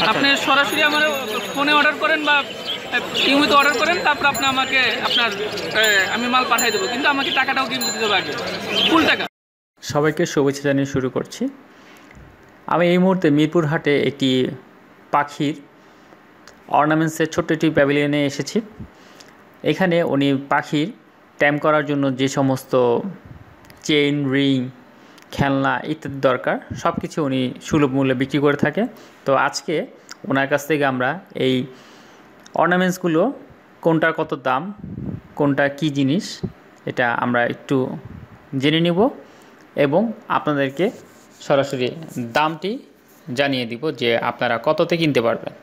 আপনি সরাসরি আমার ফোনে অর্ডার করেন বা ইমোতে অর্ডার করেন, তারপর আপনি আমাকে আমি মাল পাঠিয়ে দেবো, কিন্তু আমাকে টাকাটাও কিন্তু দিতে হবে আগে, ফুল টাকা। সবাইকে শুভেচ্ছা জানিয়ে শুরু করছি। আমি এই মুহূর্তে মিরপুর হাটে একটি পাখির অর্নামেন্টসের ছোট্ট একটি প্যাভিলিয়নে এসেছি। এখানে উনি পাখির ট্যাম করার জন্য যে সমস্ত চেইন, রিং, খেলনা ইত্যাদি দরকার সব কিছু উনি সুলভ মূল্যে বিক্রি করে থাকে। তো আজকে ওনার কাছ থেকে আমরা এই অর্নামেন্টসগুলো কোনটার কত দাম, কোনটা কি জিনিস, এটা আমরা একটু জেনে নিব এবং আপনাদেরকে সরাসরি দামটি জানিয়ে দিব যে আপনারা কততে কিনতে পারবেন।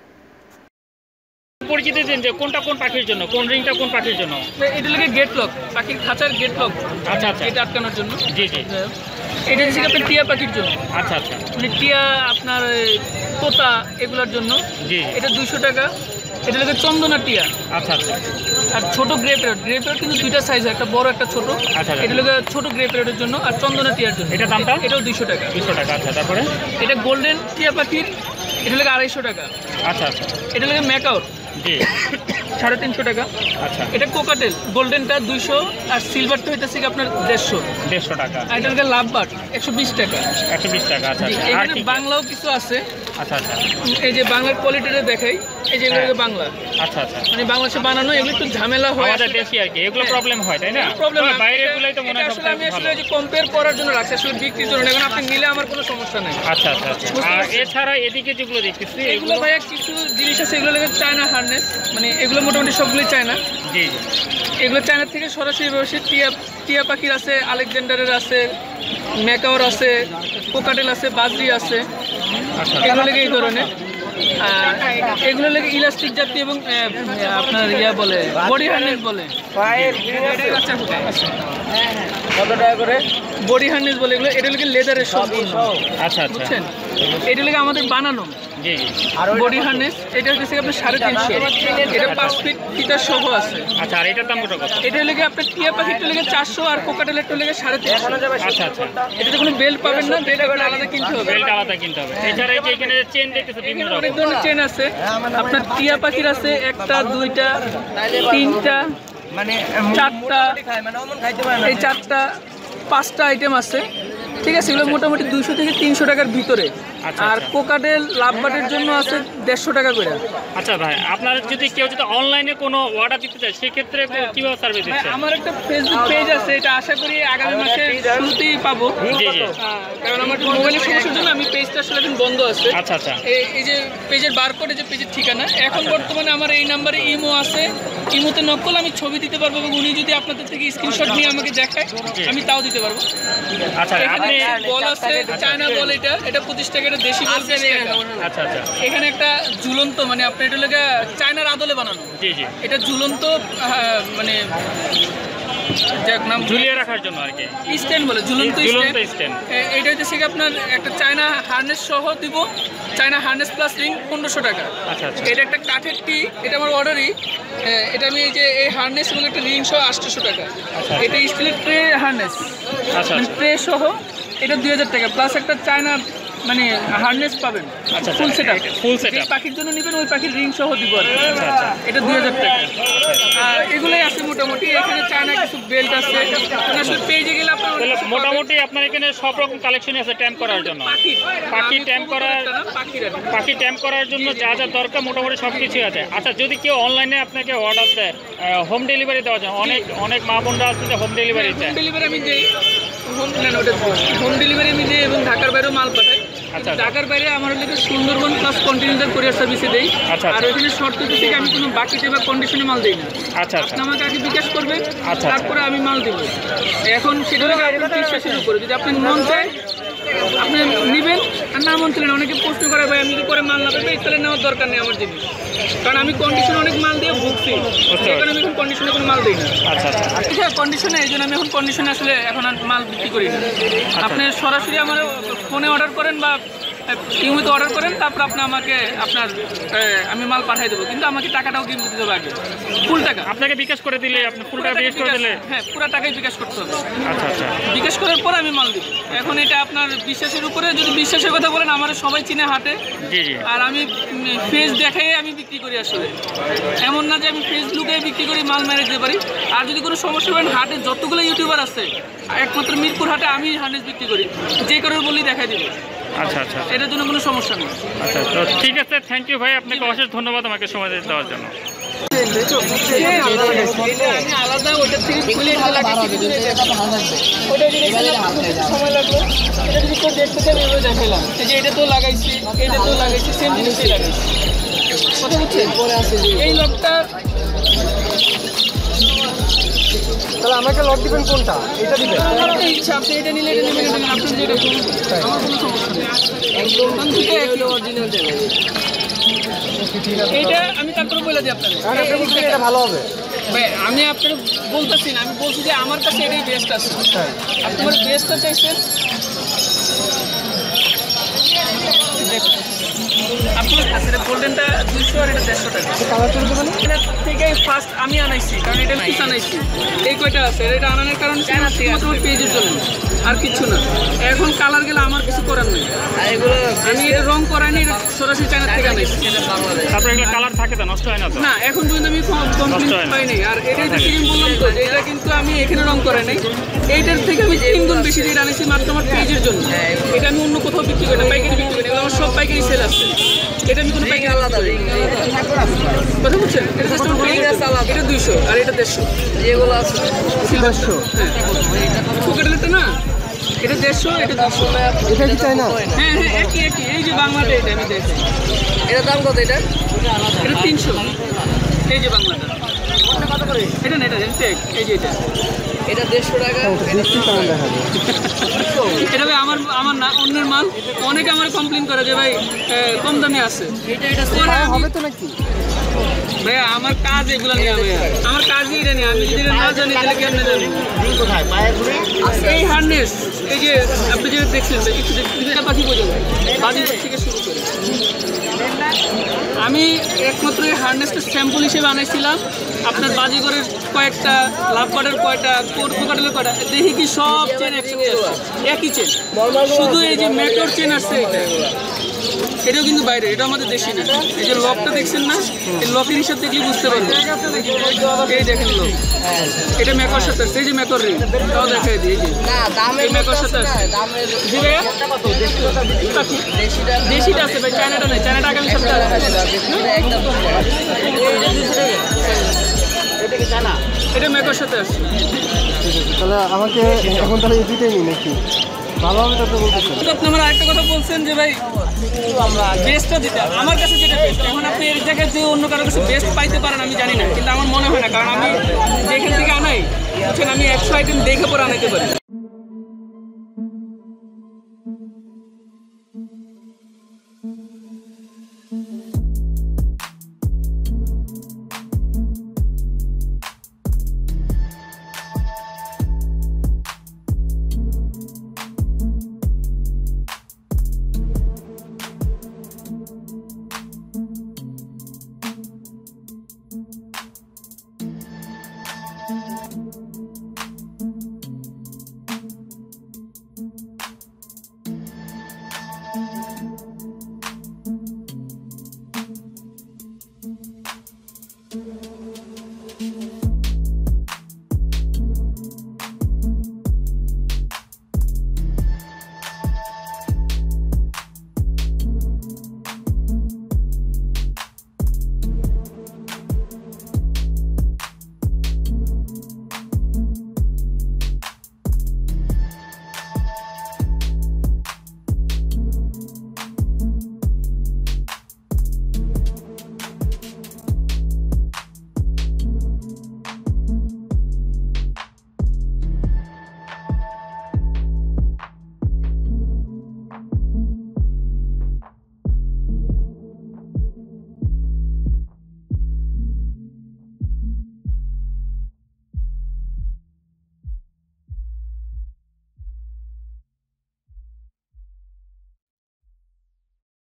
পরিচিত দিন যে কোনটা কোন পাখির জন্য, কোন রিংটা কোন পাখির জন্য? এটা লাগে গেট লক, পাখির খাঁচার গেট লক। আচ্ছা আচ্ছা, এটা আটকানোর জন্য। জি জি। এটা হচ্ছে আপনার টিয়া পাখির জন্য। আচ্ছা আচ্ছা, মানে টিয়া, আপনার তোতা, এগুলোর জন্য। জি। এটা 200 টাকা। এটা লাগে চন্দনা টিয়া। আচ্ছা আচ্ছা। আর ছোট গ্রে প্যারট, গ্রে প্যারট কিন্তু দুইটা সাইজ, একটা বড় একটা ছোট। আচ্ছা, এটা লাগে ছোট গ্রে প্যারটের জন্য, আর চন্দনা টিয়ার জন্য। এটা দামটা? এটাও 200 টাকা। 200 টাকা। আচ্ছা, তারপরে এটা গোল্ডেন টিয়া পাখির, এটা লাগে 250 টাকা। আচ্ছা আচ্ছা। এটা লাগে ম্যাকাউট, জি, 350 টাকা। আচ্ছা। এটা কোকাটেল, গোল্ডেনটা 200, আর সিলভারটা হইতেছে কি আপনার 150 টাকা। আর এটা লাগে লাভবার্ড 120 টাকা। 120 টাকা। আচ্ছা আচ্ছা। আর এখানে কি বাংলাও কিছু আছে। আচ্ছা আচ্ছা। এই যে বাংলার কোয়ালিটিটা দেখাই, এই যে এগুলো বাংলা। আচ্ছা আচ্ছা। মানে বাংলাদেশে বানানো, এগুলো একটু ঝামেলা হয় আমাদের দেশি আর কি, এগুলো প্রবলেম হয়, তাই না? প্রবলেম বাইরের গুলাই তো মনে হয় আসলে আমি সবচেয়ে আসলে ভালো। যে কম্পেয়ার করার জন্য রাখছি, আসলে বিক্রির জন্য না। এখন আপনি নিলে আমার কোনো সমস্যা নাই। আচ্ছা আচ্ছা আচ্ছা। আর এছাড়া এদিকে যেগুলো দেখতেছি এগুলো ভাইয়া কিছু জিনিস আছে, এগুলো লাগে চায়না হার্নেস, মানে এগুলো মোটামুটি সবগুলোই চায়না। জি জি। এগুলো চায়না থেকে সরাসরি ব্যবসায়ী। টিয়া পাখির আছে, আলেকজান্ডারের আছে, ম্যাকাওর আছে, কোকাটেল আছে, বাজরি আছে। এগুলো লেগে এই ধরনের। এগুলো লেগে ইলাস্টিক জাতীয় এবং আপনার বলে বডি হার্নেস বলে। কত টাকা করে বডি হার্নেস বলে এগুলো? এটা লেগে লেদারের সব। আচ্ছা আচ্ছা, বুঝছেন? এটা লেগে আমাদের বানানো জি জি। Body harness. এটা হচ্ছে আপনার 350। এটা 5 ফিট ফিটার সহ আছে। আচ্ছা, আর এটার দাম কত? এটা লেগে আপনার টিয়া পাখিটা লেগে 400, আর কোকাটেলেরটা লেগে 350। আচ্ছা আচ্ছা। এটাতে কোনো বেল্ট পাবেন না, বেল্ট আলাদা কিনতে হবে। বেল্ট আলাদা কিনতে হবে। এছাড়া এই যে এখানে চেন দেখতেছে বিভিন্ন অনেক রকম। ধরনের চেন আছে। আপনার টিয়া পাখির আছে 1টা, 2টা, 3টা, মানে 4টা, এই 4টা, 5টা আইটেম আছে। ঠিক আছে, এগুলো মোটামুটি 200 থেকে 300 টাকার ভিতরে। আর কোকাটেল লাভবার্ডের জন্য আছে 150 টাকা করে। আচ্ছা ভাই, আপনার যদি কেউ অনলাইনে কোনো অর্ডার দিতে চায় সেক্ষেত্রে কিভাবে সার্ভিস দিচ্ছেন? আমার একটা ফেসবুক পেজ আছে, এটা আশা করি আগামী মাসের শুরুতেই পাবো। জি জি। কারণ আমার মোবাইলের সমস্যার জন্য আমি পেজটা আসলে এখন বন্ধ আছে। আচ্ছা আচ্ছা। এই যে পেজের বারকোড, এই যে পেজের ঠিকানা, এখন বর্তমানে আমার এই নাম্বারে ইমো আছে। ইমোতে নকল আমি ছবি দিতে পারবো, এবং উনি যদি আপনাদের থেকে স্ক্রিনশট নিয়ে আমাকে দেখায় আমি তাও দিতে পারবো। আচ্ছা, এখানে বল আছে, চায়না বল। এটা 25 টাকা, এটা দেশি বল 20 টাকা। আচ্ছা আচ্ছা। এখানে একটা ঝুলন্ত, মানে আপনার এটা লাগে চায়নার আদলে বানানো। জি জি। এটা ঝুলন্ত, মানে নাম ঝুলিয়ে রাখার জন্য আর কি, স্ট্যান্ড বলে, ঝুলন্ত স্ট্যান্ড। এটা হচ্ছে আপনার একটা চায়না হার্নেস সহ দিব। চায়না হার্নেস প্লাস রিং 1500 টাকা। আচ্ছা আচ্ছা। এটা একটা কাঠের টি, এটা আমার অর্ডারই। এটা আমি এই যে এই হার্নেস এবং একটা রিং সহ 800 টাকা। এটা স্টিলের ট্রে হার্নেস, ট্রে সহ এটা 2000 টাকা, প্লাস একটা চায়না মানে হার্নেস পাবেন। আচ্ছা, ফুল সেটআপ। Full setup. যে পাখির জন্য নেবেন ওই পাখির রিং সহ দিব আর কি। আচ্ছা আচ্ছা। এটা 2000 টাকা। আর এগুলোই আছে মোটামুটি। এখানে চায়না কিছু বেল্ট আছে। আসলে পেজে গেলে আপনার মোটামুটি আপনার এখানে সব রকম কালেকশনই আছে ট্যাম্প করার জন্য। পাখি ট্যাম্প করার জন্য যা যা দরকার মোটামুটি সব কিছুই আছে। আচ্ছা, যদি কেউ অনলাইনে আপনাকে অর্ডার দেয়, হোম ডেলিভারি দেওয়া যায়? অনেক মা বোনরা আছে যে হোম ডেলিভারি চায়। হোম ডেলিভারি আমি দিই, হোম ডেলিভারি আমি দিই, এবং ঢাকার বাইরেও মাল পাঠাই। আচ্ছা, ঢাকার বাইরে আমার হলে সুন্দরবন প্লাস কন্টিনেন্টাল কোরিয়ার সার্ভিসে দেই। আচ্ছা, আর ওইখানে শর্ত থেকে আমি কোনো বাকিতে বা কন্ডিশনে মাল দিই না। আচ্ছা, আপনি আমাকে আগে বিকাশ করবেন, আচ্ছা, তারপরে আমি মাল দেবো। এখন সেটা বিশ্বাসের উপরে, যদি আপনি মন চায় আপনি নেবেন, আর না মন ছিলেন। অনেকে প্রশ্ন করে, ভাই আমি যদি পরে মাল না পাই তাহলে নেওয়ার দরকার নেই আমার জিনিস। কারণ আমি কন্ডিশনে অনেক মাল দিয়ে ভুগছি, কারণ আমি এখন কন্ডিশনে কোনো মাল দিই না। আচ্ছা আচ্ছা। ঠিক আছে, কন্ডিশনে এই জন্য আমি এখন কন্ডিশনে আসলে এখন আর মাল বিক্রি করি না। আপনি সরাসরি আমার ফোনে অর্ডার করেন বা নিয়মিত অর্ডার করেন, তারপর আপনি আমাকে আমি মাল পাঠিয়ে দেবো, কিন্তু আমাকে টাকাটাও কিন্তু দিতে হবে আগে, ফুল টাকা। আপনাকে বিকাশ করে দিলে, আপনি ফুল টাকা বিকাশ করে দিলে? হ্যাঁ, পুরো টাকাই বিকাশ করতে হবে। আচ্ছা আচ্ছা। বিকাশ করার পর আমি মাল দিব। এখন এটা আপনার বিশ্বাসের উপরে, যদি বিশ্বাসের কথা বলেন আমার সবাই চিনে হাটে। জি জি। আর আমি ফেস দেখাই আমি বিক্রি করি, আসলে এমন না যে আমি ফেস লুকে বিক্রি করি, মাল মেরে দিতে পারি। আর যদি কোনো সমস্যা হয়, হাটে যতগুলো ইউটিউবার আছে একমাত্র মিরপুর হাটে আমি হার্নেস বিক্রি করি, যে কারোর বলি দেখাই দিব। আচ্ছা আচ্ছা, এটার জন্য কোনো সমস্যা নেই। আচ্ছা, তো ঠিক আছে, থ্যাংক ইউ ভাই, আপনাকে অশেষ ধন্যবাদ আমাকে সময় দেওয়ার জন্য। আমি আলাদা ওটার থেকে খুলে সময় লাগলো। এটা যদি কেউ দেখতে চাই এভাবে দেখালাম যে এটা তো লাগাইছি, এটা তো লাগাইছি, সেম জিনিসটাই লাগাইছি। কথা বুঝছেন? এই লকটা তাহলে আমাকে লক দিবেন কোনটা? এটা দিবেন? আপনার ইচ্ছা, আপনি এটা নিলে এটা নেবেন, এটা নেবেন, আপনি যেটা করুন, আমার কোনো সমস্যা নেই। একদম অরিজিনাল দেবেন। এইটা আমি তারপরে বলে দিই আপনাদের, এটা ভালো হবে। ভাই আমি আপনার বলতেছি না, আমি বলছি যে আমার কাছে এটাই বেস্ট আছে। আপনার বেস্টটা চাইছেন, আপনার কাছে গোল্ডেনটা 200 আর এটা 150 টাকা। কালার করে দেবেন? এটা থেকে ফার্স্ট আমি আনাইছি, কারণ এটা পিস আনাইছি। এই কয়টা আছে, এটা আনানোর কারণ তোমার পেজের জন্য, আর কিছু না। এখন কালার গেলে আমার কিছু করার নেই। আমি এটা রং করাইনি, এটা সরাসরি চায়না থেকে আনাইছি। তারপরে এগুলো কালার থাকে তো, নষ্ট হয় না তো? না, এখন পর্যন্ত আমি কমপ্লিট পাইনি। আর এটাই তো সেদিন বললাম তো, যে এটা কিন্তু আমি এখানে রং করাই নাই। এইটার থেকে আমি 3 গুণ বেশি দিয়ে আনাইছি মাত্র আমার পেজের জন্য। এটা আমি অন্য কোথাও বিক্রি করি না, পাইকারি বিক্রি করি। এগুলো আমার সব পাইকারি সেল আছে। এটা আমি কোনো পাইকারি আলাদা কথা বুঝছেন? এটা জাস্ট আমার পেজ আলাদা। এটা 200 আর এটা 150 যেগুলো আছে সিলভারশো। হ্যাঁ, পকেটে না, এটা 150, এটা 200। এটা কি চাই না? হ্যাঁ হ্যাঁ, একই একই। এই যে বাংলাটা, এটা আমি দেখছি। এটার দাম কত? এটা 300। এই যে বাংলাটা কত করে? এটা না, এটা এই যে এটা 150 টাকা। দেখছি কেমন দেখা যায়। এটা ভাই আমার না, অন্যের মাল। অনেকে আমার কমপ্লেন করে যে ভাই কম দামে আছে। হবে তো নাকি? ভাইয়া আমার কাজ এগুলো নিয়ে, আমার কাজই এটা নিয়ে। আমি যদি এটা না জানি তাহলে কেমনে জানি? এই হার্নেস, এই যে আপনি যেটা দেখছেন, একটু পাখি পর্যন্ত বাজির থেকে শুরু করে আমি একমাত্র এই হার্নেসটা স্যাম্পল হিসেবে আনাইছিলাম। আপনার বাজিগরের কয়েকটা, লাভবার্ডের কয়টা, কোকাটেলের কয়টা, দেখি কি সব চেন একসাথে আছে, একই চেন। শুধু এই যে মেটর চেন আসছে, এটাও কিন্তু বাইরে, এটা আমাদের দেশি না। এই যে লকটা দেখছেন না, এই লকের হিসাব দেখলে বুঝতে পারবেন। এই দেখেন লক, এটা মেকর সাথে আসছে। এই যে মেকর রিং, তাও দেখাই দিই। এই মেকর সাথে আসছে। জি ভাইয়া, দেশিটা আছে ভাই, চায়নাটা নেই। চায়নাটা আগামী সপ্তাহে এটা মেকর সাথে আসছে। তাহলে আমাকে এখন তাহলে এই দুইটাই নিই নাকি? ভালো হবে তো বলতেছেন। আপনি আমার আরেকটা কথা বলছেন যে ভাই আমরা বেস্টটা দিতে, আমার কাছে যেটা বেস্ট। এখন আপনি এর জায়গায় যে অন্য কারোর কাছে বেস্ট পাইতে পারেন আমি জানি না, কিন্তু আমার মনে হয় না, কারণ আমি যেখান থেকে আনাই, বুঝছেন, আমি 100 আইটেম দেখে পরে আনাইতে পারি।